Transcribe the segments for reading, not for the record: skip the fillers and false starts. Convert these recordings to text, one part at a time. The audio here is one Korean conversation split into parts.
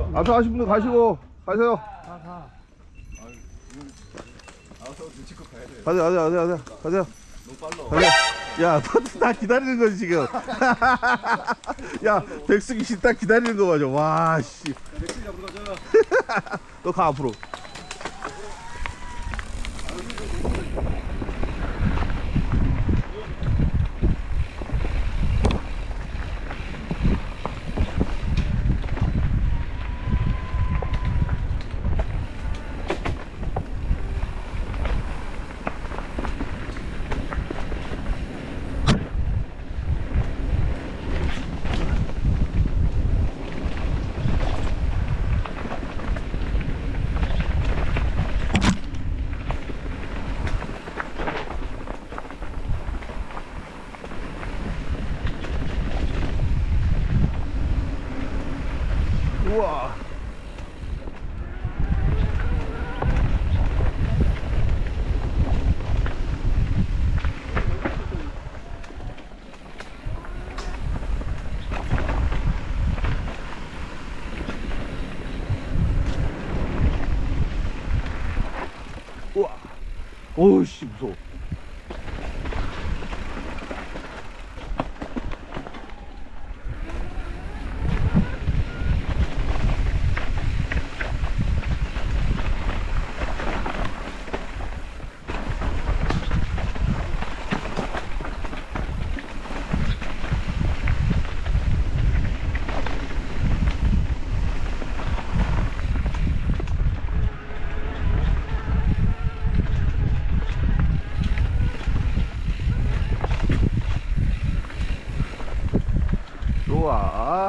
앞에 가신 분들 가시고 가세요. 가세요. 너무 빨라. 야, 너도 다 기다리는 거지 지금. 야, 백숙이 씨 딱 기다리는 거 맞아. 와, 씨. 백신 잡으러 가자. 너 가 앞으로. 우와. 우와. 오우씨 무서워. 좋아.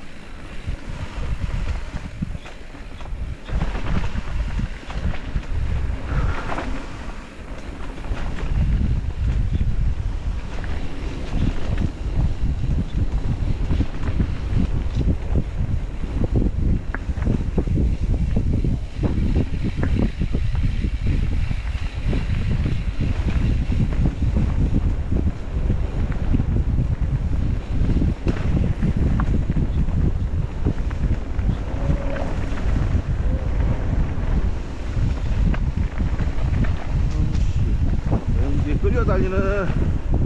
끌려다니는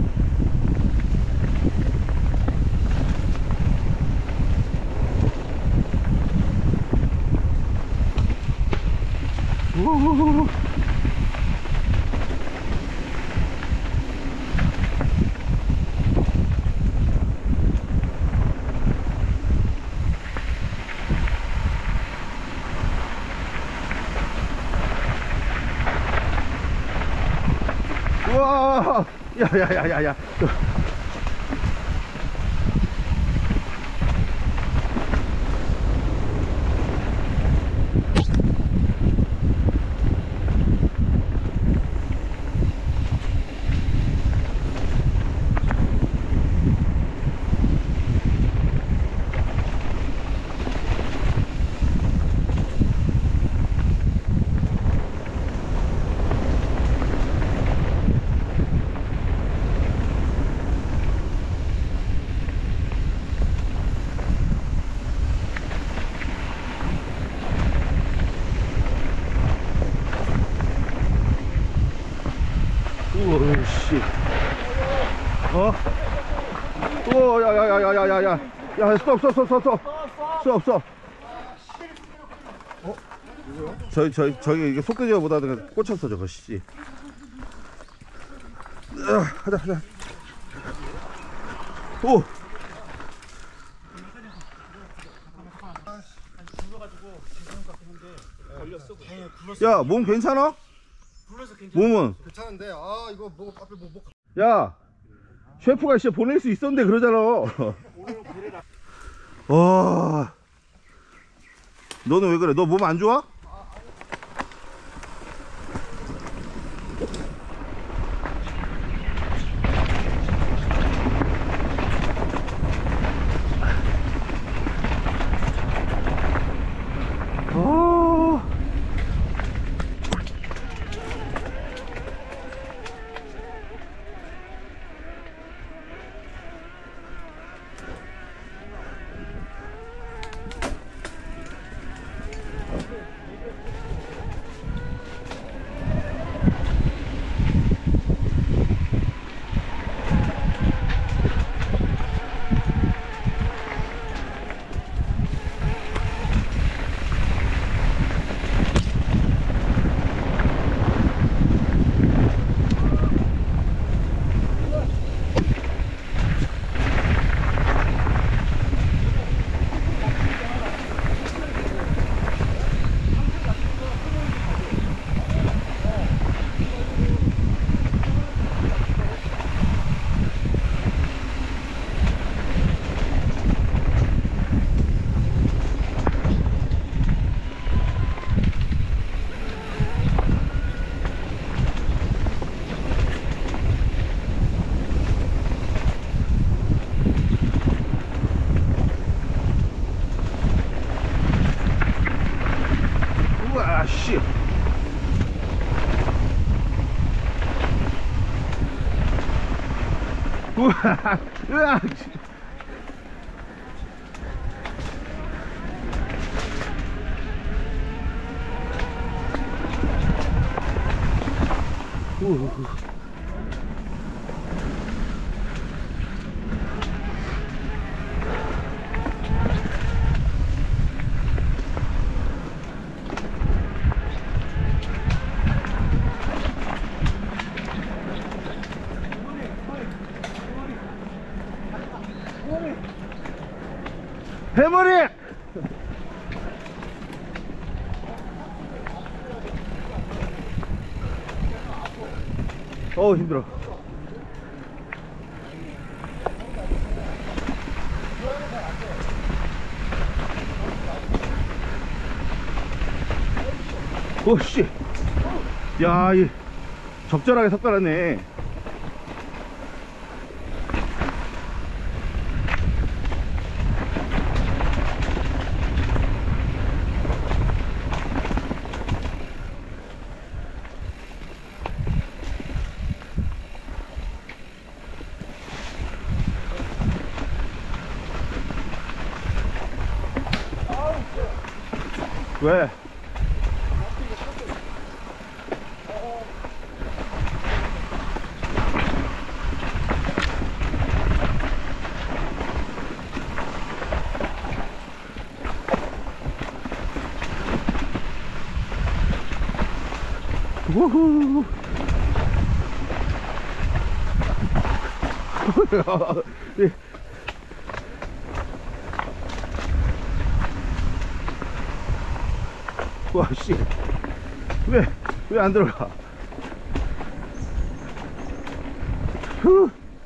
우후후후. 우와. 야야야야야. 오씨. 어? 오, 야야야야야야야. 야, 스톱. 어? 저기 이게 속도지보다 꽂혔어 저거 씨. 하자. 오. 야, 몸 괜찮아? 몸은? 괜찮은데 이거 뭐 앞에 뭐 야, 셰프가 진짜 보낼 수 있었는데 그러잖아. 와, 너는 왜 그래? 너 몸 안 좋아? 으악. 해머리! 어우 힘들어. 오씨, 야, 이 적절하게 섞어놨네. 왜? 우후. 와, 씨. 왜 안 들어가? 후.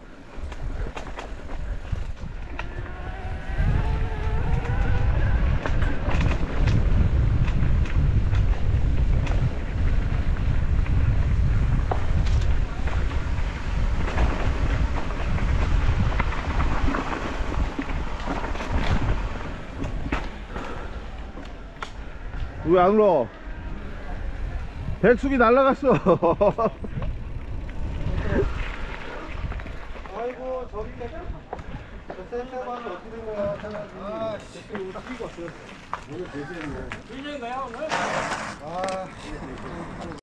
왜 안 울어? 백숙이 날라갔어. 아이고 저기 센터방이 어떻게 된 거야? 아, 지금 뛰고 왔어요. 오늘 대세네. 1년인가요 오늘? 아.